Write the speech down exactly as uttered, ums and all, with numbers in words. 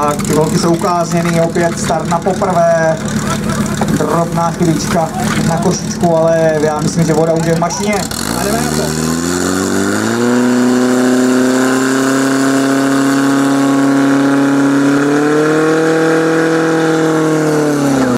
Tak, ty holky jsou ukázněný, opět start na poprvé. Drobná chybička na košičku, ale já myslím, že voda už je v mašině. A jdeme na to.